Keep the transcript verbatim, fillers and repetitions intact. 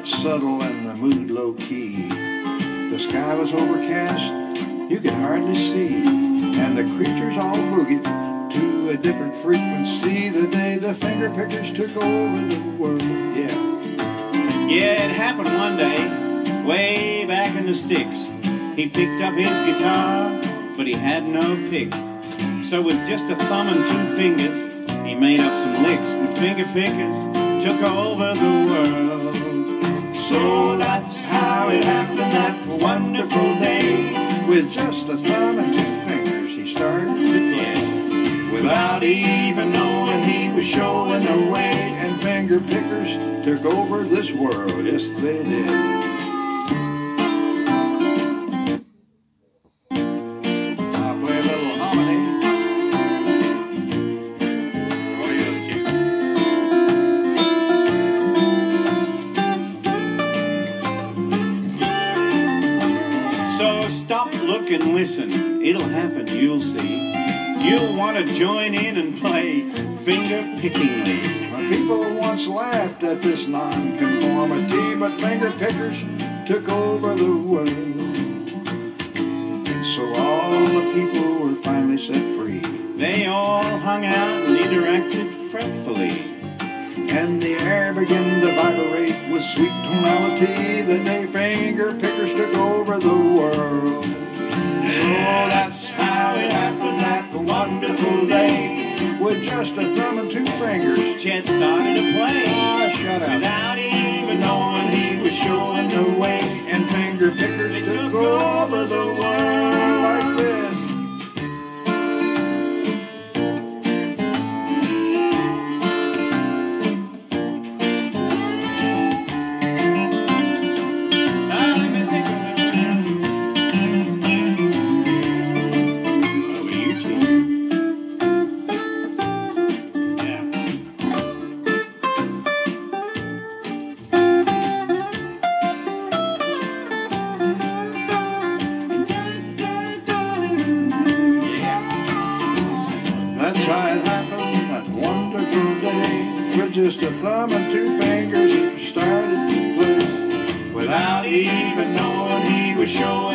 light subtle and the mood low-key. The sky was overcast, you could hardly see, and the creatures all boogied to a different frequency the day the finger pickers took over the world. Yeah. Yeah, it happened one day, way back in the sticks. He picked up his guitar, but he had no pick. So with just a thumb and two fingers, he made up some licks, and finger pickers took over the world. So that's how it happened that wonderful day. With just a thumb and two fingers, he started to play. Without even knowing he was showing the way, and finger pickers took over this world. Yes, they did. So stop, look, and listen. It'll happen, you'll see. You'll want to join in and play finger-pickingly. People once laughed at this nonconformity, but finger pickers took over the world. And so all the people were finally set free. They all hung out and interacted fretfully. And the air began to vibrate with sweet tonality the day finger pickers took over the world. So that's how it happened that wonderful day. With just a thumb and two fingers, Chet started to play. Ah, shut up. Without even knowing he was showing the way. And finger pickers took over the world like this. That's how it happened that wonderful day. With just a thumb and two fingers, it started to play. Without even knowing he was showing